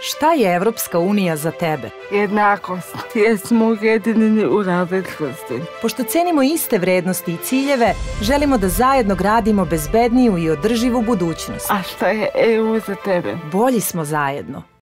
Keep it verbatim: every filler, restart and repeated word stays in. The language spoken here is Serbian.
Šta je Evropska unija za tebe? Jednakost, jer smo ujedinjeni u različitosti. Pošto cenimo iste vrednosti i ciljeve, želimo da zajedno gradimo bezbedniju i održivu budućnost. A šta je E U za tebe? Bolji smo zajedno.